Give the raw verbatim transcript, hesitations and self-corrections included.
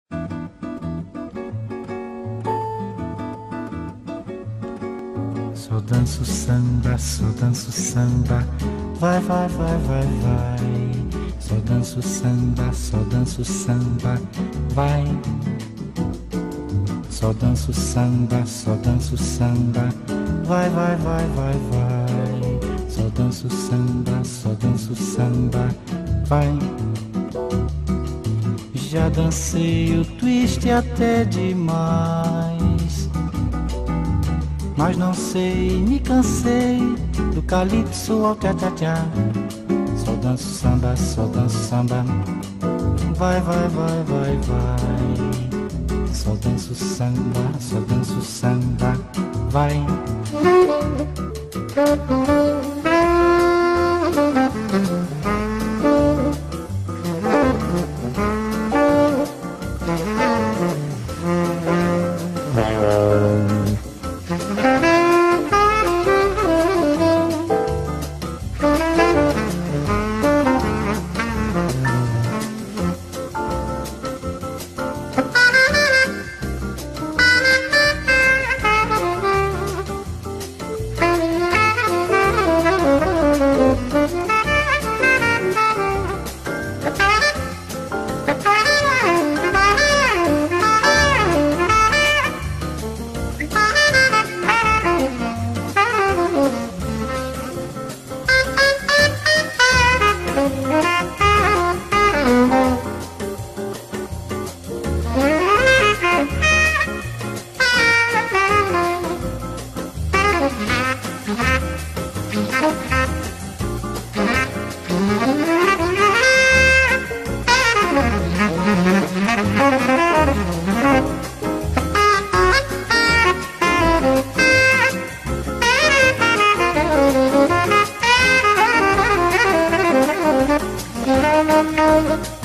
Só danço samba, só danço samba, vai, vai, vai, vai, vai. Só danço samba, só danço samba, vai. Só danço samba, só danço samba, vai, vai, vai, vai, vai. Só danço samba, só danço samba, vai. Já dancei o twist até demais, mas não sei, me cansei do calypso ao tchá-tchá-tchá. Só danço samba, só danço samba, vai, vai, vai, vai, vai. Só danço samba, só danço samba, vai. Thank you.